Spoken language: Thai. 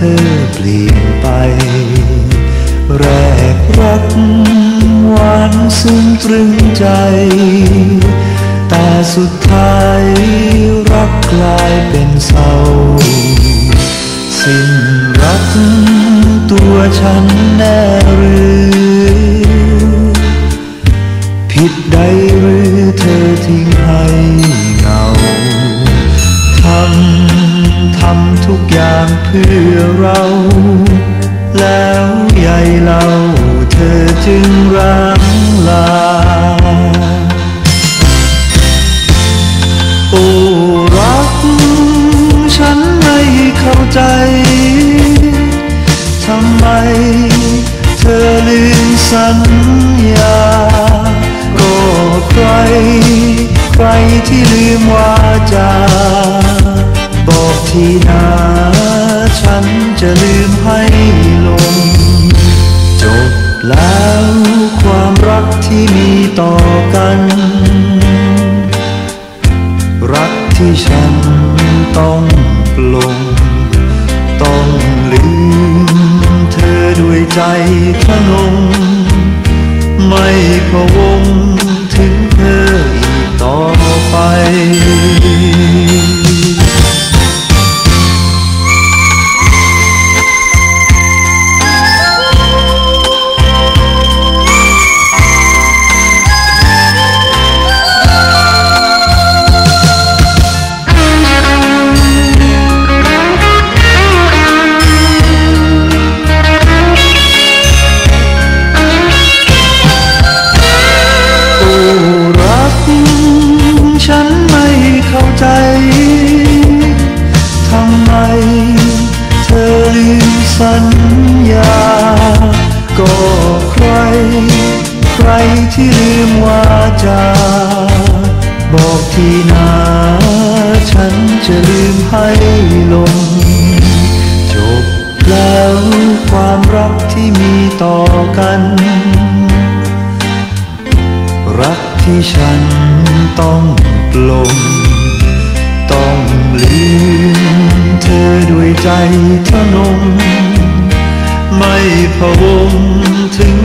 อเปลี่ยนไปแรกรักหวานซึ้งตรึงใจแต่สุดท้ายรักกลายเป็นเศร้าสิ้นรักตัวฉันแน่หรือผิดใดหรือเธอทิ้งให้เหงาทำทุกอย่างเพื่อเราแล้วใหญ่เราเธอจึงร้างลาโอ้รักฉันไม่เข้าใจทำไมเธอลืมสัญญาก็ใครที่ลืมวาจาบอกทีนะฉันจะลืมให้ลงจบแล้วความรักที่มีต่อกันรักที่ฉันต้องปลงต้องลืมเธอด้วยใจทะนงไม่พะวงถึงเธออีกต่อไปทำไมเธอลืมสัญญาก็ใครที่ลืมวาจาบอกทีนะฉันจะลืมให้ลงจบแล้วความรักที่มีต่อกันรักที่ฉันต้องปลงต้องลืมเธอด้วยใจทะนงไม่พะวงถึง